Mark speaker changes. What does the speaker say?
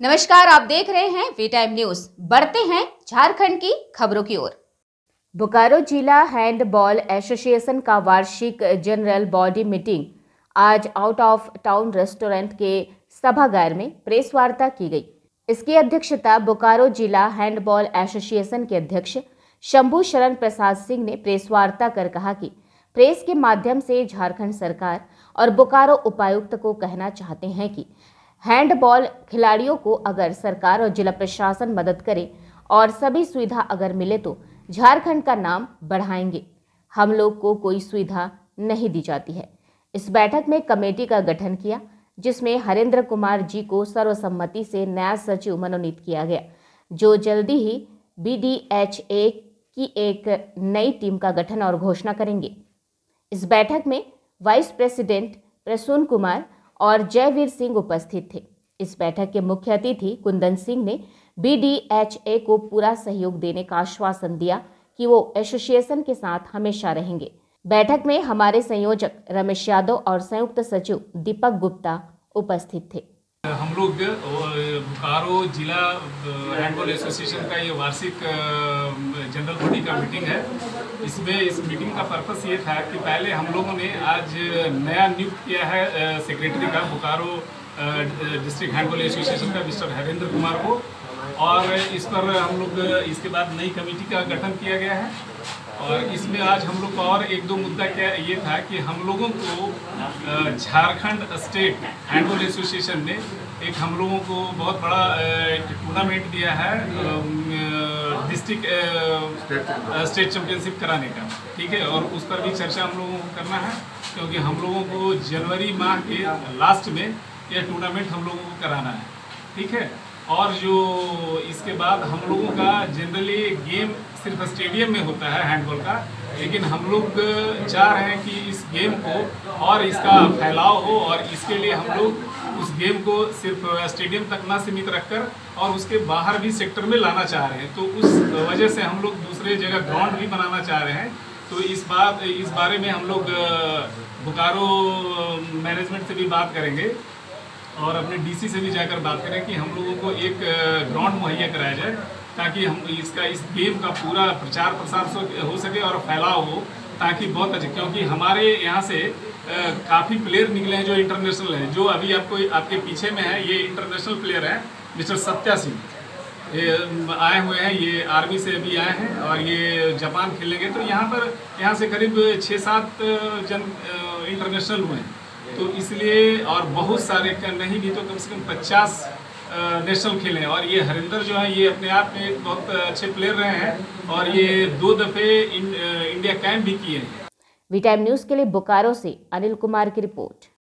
Speaker 1: नमस्कार, आप देख रहे हैं वी टाइम न्यूज। बढ़ते हैं झारखंड की खबरों की ओर। बोकारो जिला हैंडबॉल एसोसिएशन का वार्षिक जनरल बॉडी मीटिंग आज आउट ऑफ टाउन रेस्टोरेंट के सभागार में प्रेस वार्ता की गई। इसकी अध्यक्षता बोकारो जिला हैंडबॉल एसोसिएशन के अध्यक्ष शंभू शरण प्रसाद सिंह ने प्रेस वार्ता कर कहा कि प्रेस के माध्यम से झारखंड सरकार और बोकारो उपायुक्त को कहना चाहते हैं कि हैंडबॉल खिलाड़ियों को अगर सरकार और जिला प्रशासन मदद करे और सभी सुविधा अगर मिले तो झारखंड का नाम बढ़ाएंगे। हम लोग को कोई सुविधा नहीं दी जाती है। इस बैठक में कमेटी का गठन किया, जिसमें हरेंद्र कुमार जी को सर्वसम्मति से नया सचिव मनोनीत किया गया, जो जल्दी ही BDHA की एक नई टीम का गठन और घोषणा करेंगे। इस बैठक में वाइस प्रेसिडेंट प्रसून कुमार और जयवीर सिंह उपस्थित थे। इस बैठक के मुख्य अतिथि कुंदन सिंह ने BDHA को पूरा सहयोग देने का आश्वासन दिया कि वो एसोसिएशन के साथ हमेशा रहेंगे। बैठक में हमारे संयोजक रमेश यादव और संयुक्त सचिव दीपक गुप्ता उपस्थित थे।
Speaker 2: हम लोग बोकारो जिला हैंडबॉल एसोसिएशन का ये वार्षिक जनरल बॉडी का मीटिंग है। इसमें इस मीटिंग का पर्पस ये था कि पहले हम लोगों ने आज नया नियुक्त किया है सेक्रेटरी का बोकारो डिस्ट्रिक्ट हैंडबॉल एसोसिएशन का मिस्टर हरेंद्र कुमार को, और इस पर हम लोग इसके बाद नई कमेटी का गठन किया गया है। और इसमें आज हम लोग का और एक दो मुद्दा क्या ये था कि हम लोगों को झारखंड स्टेट हैंडबॉल एसोसिएशन ने एक हम लोगों को बहुत बड़ा टूर्नामेंट दिया है डिस्ट्रिक्ट स्टेट चैंपियनशिप कराने का, ठीक है। और उस पर भी चर्चा हम लोगों को करना है, क्योंकि हम लोगों को जनवरी माह के लास्ट में यह टूर्नामेंट हम लोगों को कराना है, ठीक है। और जो इसके बाद हम लोगों का जनरली गेम सिर्फ स्टेडियम में होता है हैंडबॉल का, लेकिन हम लोग चाह रहे हैं कि इस गेम को और इसका फैलाव हो, और इसके लिए हम लोग उस गेम को सिर्फ स्टेडियम तक ना सीमित रखकर और उसके बाहर भी सेक्टर में लाना चाह रहे हैं। तो उस वजह से हम लोग दूसरे जगह ग्राउंड भी बनाना चाह रहे हैं। तो इस बारे में हम लोग बोकारो मैनेजमेंट से भी बात करेंगे और अपने DC से भी जाकर बात करें कि हम लोगों को एक ग्राउंड मुहैया कराया जाए, ताकि हम इस गेम का पूरा प्रचार प्रसार हो सके और फैलाव हो, ताकि बहुत अच्छे, क्योंकि हमारे यहाँ से काफ़ी प्लेयर निकले हैं जो इंटरनेशनल हैं। जो अभी आपके पीछे में है, ये इंटरनेशनल प्लेयर हैं मिस्टर सत्या सिंह, ये आए हुए हैं, ये आर्मी से अभी आए हैं और ये जापान खेलेंगे। तो यहाँ से करीब 6-7 जन इंटरनेशनल हुए हैं। तो इसलिए और बहुत सारे नहीं भी तो कम से कम 50 नेशनल खेले हैं। और ये हरिंदर जो है, ये अपने आप में एक बहुत अच्छे प्लेयर रहे हैं और ये 2 दफ़े इंडिया कैंप भी किए हैं।
Speaker 1: वी टाइम न्यूज़ के लिए बोकारो से अनिल कुमार की रिपोर्ट।